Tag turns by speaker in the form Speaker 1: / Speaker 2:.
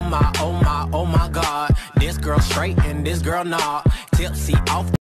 Speaker 1: oh my God. This girl straight and this girl nah. Tipsy off